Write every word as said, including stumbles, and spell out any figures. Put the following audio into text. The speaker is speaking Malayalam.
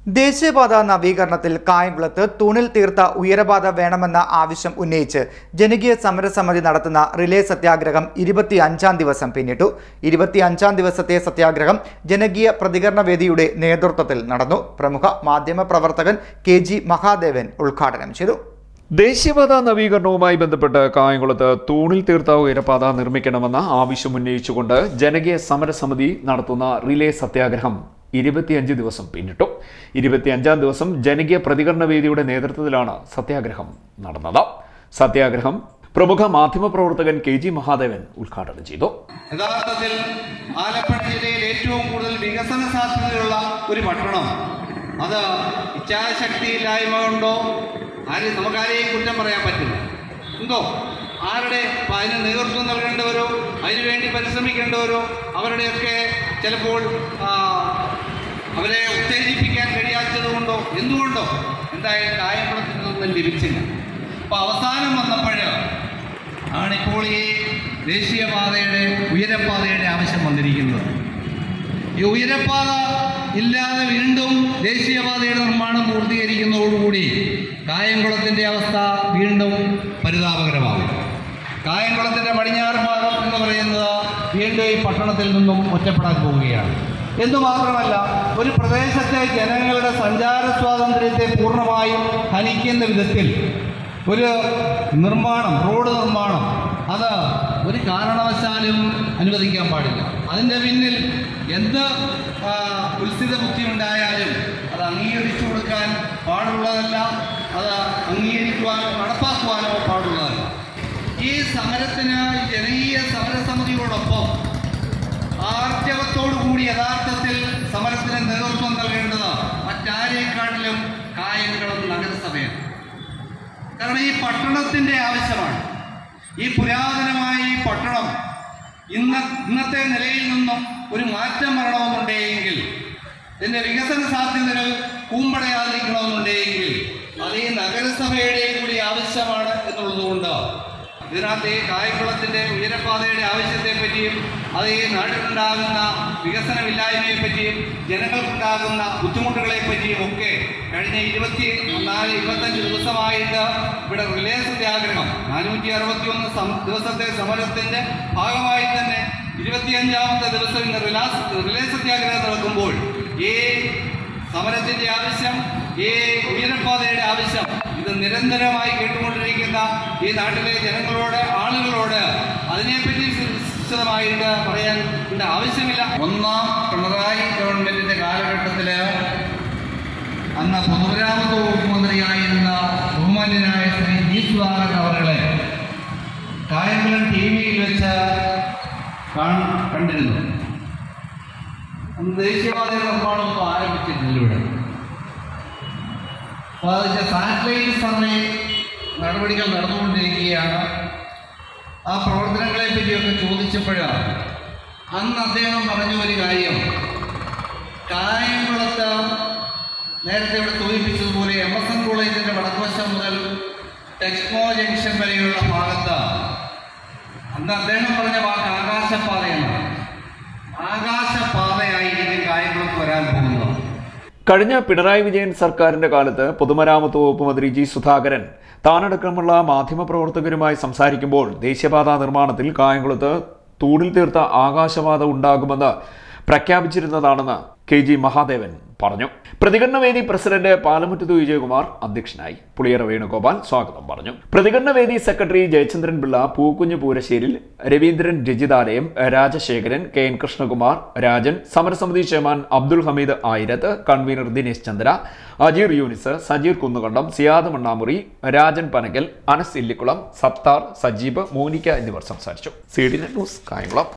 ദേശീയപാത നവീകരണത്തിൽ കായംകുളത്ത് തൂണിൽ തീർത്ത ഉയരപാത വേണമെന്ന ആവശ്യം ഉന്നയിച്ച് ജനകീയ സമരസമിതി നടത്തുന്ന റിലേ സത്യാഗ്രഹം ഇരുപത്തിയഞ്ചാം ദിവസം പിന്നിട്ടു. ഇരുപത്തിയഞ്ചാം ദിവസത്തെ സത്യാഗ്രഹം ജനകീയ പ്രതികരണ വേദിയുടെ നേതൃത്വത്തിൽ നടന്നു. പ്രമുഖ മാധ്യമ പ്രവർത്തകൻ കെ ജി മഹാദേവൻ ഉദ്ഘാടനം ചെയ്തു. ദേശീയപാത നവീകരണവുമായി ബന്ധപ്പെട്ട് കായംകുളത്ത് തൂണിൽ തീർത്ത ഉയരപാത നിർമ്മിക്കണമെന്ന ആവശ്യം ഉന്നയിച്ചുകൊണ്ട് ജനകീയ സമരസമിതി നടത്തുന്ന റിലേ സത്യാഗ്രഹം ഇരുപത്തിയഞ്ച് ദിവസം പിന്നിട്ടു. ഇരുപത്തിയഞ്ചാം ദിവസം ജനകീയ പ്രതികരണ വേദിയുടെ നേതൃത്വത്തിലാണ് സത്യാഗ്രഹം നടന്നത്. സത്യാഗ്രഹം പ്രമുഖ മാധ്യമ പ്രവർത്തകൻ കെ ജി മഹാദേവൻ ഉദ്ഘാടനം ചെയ്തു. യഥാർത്ഥത്തിൽ ആലപ്പുഴ ജില്ലയിൽ ഏറ്റവും കൂടുതൽ വികസന സാധ്യതയുള്ള ഒരു പട്ടണം, അത് ഇച്ഛാശക്തിയില്ലായ്മ കൊണ്ടോ ആരും നമുക്കാരെയും കുറ്റം പറയാൻ പറ്റില്ല. എന്തോ ആരുടെ അതിന് നേതൃത്വം നൽകേണ്ടവരോ അതിനുവേണ്ടി പരിശ്രമിക്കേണ്ടവരോ അവരുടെയൊക്കെ ചിലപ്പോൾ അവരെ ഉത്തേജിപ്പിക്കാൻ കഴിയാത്തതുകൊണ്ടോ എന്തുകൊണ്ടോ എന്തായാലും കായംകുളത്തിൽ നിന്നും ലഭിച്ചില്ല. അപ്പോൾ അവസാനം വന്നപ്പോൾ ആണിപ്പോൾ ഈ ദേശീയപാതയുടെ ഉയരപ്പാതയുടെ ആവശ്യം വന്നിരിക്കുന്നത്. ഈ ഉയരപ്പാത ഇല്ലാതെ വീണ്ടും ദേശീയപാതയുടെ നിർമ്മാണം പൂർത്തീകരിക്കുന്നതോടുകൂടി കായംകുളത്തിൻ്റെ അവസ്ഥ വീണ്ടും പരിതാപകരമാകും. കായംകുളത്തിൻ്റെ പടിഞ്ഞാറ് ഭാഗം എന്ന് പറയുന്നത് വീണ്ടും ഈ പട്ടണത്തിൽ നിന്നും ഒറ്റപ്പെടാൻ പോവുകയാണ്. എന്നുമാത്രമല്ല, ഒരു പ്രദേശത്തെ ജനങ്ങളുടെ സഞ്ചാര സ്വാതന്ത്ര്യത്തെ പൂർണ്ണമായും ഹനിക്കുന്ന വിധത്തിൽ ഒരു നിർമ്മാണം, റോഡ് നിർമ്മാണം, അത് ഒരു കാരണവശാലും അനുവദിക്കാൻ പാടില്ല. അതിൻ്റെ പിന്നിൽ എന്ത് ഉത്സിത ബുദ്ധി ഉണ്ടായാലും അത് അംഗീകരിച്ചു കൊടുക്കാൻ പാടുള്ളതല്ല, അത് അംഗീകരിക്കുവാനോ നടപ്പാക്കുവാനോ പാടുള്ളതല്ല. ഈ സമരത്തിന് ജനകീയ സമരസമിതിയോടൊപ്പം ആർജവത്തോടുകൂടി യഥാർത്ഥത്തിൽ സമരത്തിന് നേതൃത്വം നൽകേണ്ടത് മറ്റാരേക്കാട്ടിലും കായംകുളം നഗരസഭയാണ്. കാരണം ഈ പട്ടണത്തിൻ്റെ ആവശ്യമാണ്. ഈ പുരാതനമായ ഈ പട്ടണം ഇന്ന് ഇന്നത്തെ നിലയിൽ നിന്നും ഒരു മാറ്റം വരണമെന്നുണ്ടെങ്കിൽ, ഇതിൻ്റെ വികസന സാധ്യതകൾ കൂമ്പടയാതിരിക്കണമെന്നുണ്ടെങ്കിൽ അത് ഈ നഗരസഭയുടെ കൂടി ആവശ്യമാണ് എന്നുള്ളതുകൊണ്ട് ഇതിനകത്ത് ഈ കായംകുളത്തിൻ്റെ ഉയരപ്പാതയുടെ ആവശ്യത്തെ പറ്റിയും അത് ഈ നാട്ടിലുണ്ടാകുന്ന വികസനമില്ലായ്മയെ പറ്റിയും ജനങ്ങൾക്കുണ്ടാകുന്ന ബുദ്ധിമുട്ടുകളെ പറ്റിയും ഒക്കെ കഴിഞ്ഞ ഇരുപത്തി നാല് ഇരുപത്തഞ്ച് ദിവസമായിട്ട് ഇവിടെ റിലേ സത്യാഗ്രഹം നാനൂറ്റി അറുപത്തി ഒന്ന് ദിവസത്തെ സമരത്തിൻ്റെ ഭാഗമായി തന്നെ ഇരുപത്തിയഞ്ചാമത്തെ ദിവസം ഇന്ന് റിലാസ് റിലേ സത്യാഗ്രഹം നടക്കുമ്പോൾ ഈ സമരത്തിൻ്റെ ആവശ്യം, ഈ ഉയരപ്പാതയുടെ ആവശ്യം ഇത് നിരന്തരമായി കേട്ടുകൊണ്ടിരിക്കുന്ന ഈ നാട്ടിലെ ജനങ്ങളോട്, ആളുകളോട് അതിനെപ്പറ്റി വിശദമായിട്ട് പറയാൻ ആവശ്യമില്ല. ഒന്നാം പിണറായി ഗവൺമെന്റിന്റെ കാലഘട്ടത്തിൽ അന്ന് പൊതുമരാമത്ത് വകുപ്പ് മന്ത്രിയായിരുന്ന ബഹുമാന്യനായ ശ്രീ ജി സുധാകരൻ അവരുടെ കായംകുളം ടി വിയിൽ വെച്ച് കണ്ടിരുന്നു. അന്ന് ദേശീയപാതയുടെ നിർമ്മാണമൊന്നും ആരംഭിച്ചിട്ടില്ല ഇവിടെ. അപ്പോൾ അതിൻ്റെ സാറ്റലൈറ്റ് സർവേ നടപടികൾ നടന്നുകൊണ്ടിരിക്കുകയാണ്. ആ പ്രവർത്തനങ്ങളെ പറ്റിയൊക്കെ ചോദിച്ചപ്പോഴാണ് അന്ന് അദ്ദേഹം പറഞ്ഞ ഒരു കാര്യം, കായംകുളത്ത് നേരത്തെ ഇവിടെ സൂചിപ്പിച്ചതുപോലെ എം എസ് എൻ കോളേജിൻ്റെ വടക്കുവശം മുതൽ ടെക്സ്മോ ജംഗ്ഷൻ വരെയുള്ള ഭാഗത്ത് അന്ന് അദ്ദേഹം പറഞ്ഞ വാക്ക് ആകാശപാതയാണ്. ആകാശപാതയായിരിക്കും കായംകുളത്ത് വരാൻ പോകുന്നത്. കഴിഞ്ഞ പിണറായി വിജയൻ സർക്കാരിന്റെ കാലത്ത് പൊതുമരാമത്ത് വകുപ്പ് മന്ത്രി ജി സുധാകരൻ താനടക്കമുള്ള മാധ്യമപ്രവർത്തകരുമായി സംസാരിക്കുമ്പോൾ ദേശീയപാത നിർമ്മാണത്തിൽ കായംകുളത്ത് തൂണിൽ തീർത്ത ആകാശപാത ഉണ്ടാകുമെന്ന് പ്രഖ്യാപിച്ചിരുന്നതാണെന്ന് കെ ജി മഹാദേവൻ പറഞ്ഞു. പ്രതികരണവേദി പ്രസിഡന്റ് പാലമുറ്റത്ത് വിജയകുമാർ അധ്യക്ഷനായി. പുളിയറ വേണുഗോപാൽ സ്വാഗതം പറഞ്ഞു. പ്രതികരണവേദി secretary Jayachandran Pillai, Pookkunju Poorasseril, Raveendran Rajithalayam, Rajasekharan, K N Krishnakumar, Rajan, സമരസമിതി chairman Abdul Hameed Ayirathu, convener Dinesh Chandra, Ajeer Younis, Sajeer Kunnukandam, Siyad Mannamuri, Rajan Panakal, Anas Illikkulam, Sathar, Sajeeb, Monica എന്നിവർ സംസാരിച്ചു. C D net news Kayamkulam.